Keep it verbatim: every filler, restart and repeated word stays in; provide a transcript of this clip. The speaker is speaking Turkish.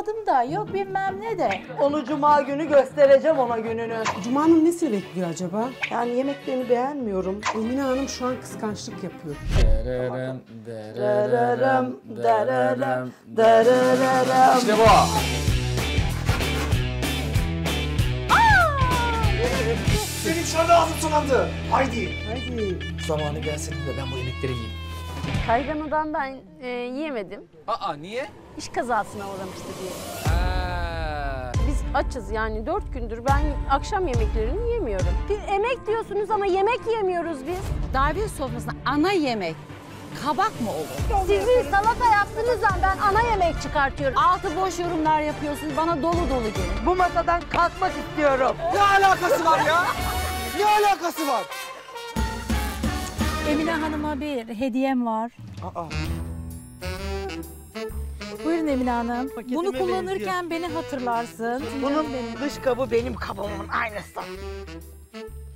aldım da yok bilmem ne de. Onu cuma günü göstereceğim ona gününü. Cuma'nın nesi bekliyor acaba? Yani yemeklerini beğenmiyorum. Emine Hanım şu an kıskançlık yapıyor. Dererem, Dararım, dararım, dararım. İşte bu. Benim şu anda ağzım sulandı. Haydi. Haydi. Zamanı gelsin de ben bu yemekleri yiyeyim. Kayganıdan ben e, yiyemedim. Aa niye? İş kazasına uğramıştı diye. Aa, Biz açız yani dört gündür ben akşam yemeklerini yemiyorum. Bir emek diyorsunuz ama yemek yemiyoruz biz. Davet sofrasında ana yemek kabak mı olur? Siz bir salata yaptığınızdan ben ana yemek çıkartıyorum. Altı boş yorumlar yapıyorsunuz, bana dolu dolu gelin. Bu masadan kalkmak istiyorum. Ne alakası var ya? Ne alakası var? Emine Hanım'a bir hediyem var. Aa. Buyurun Emine Hanım. Bunu kullanırken beni hatırlarsın. Bunun dış kabı benim kabımın aynısı.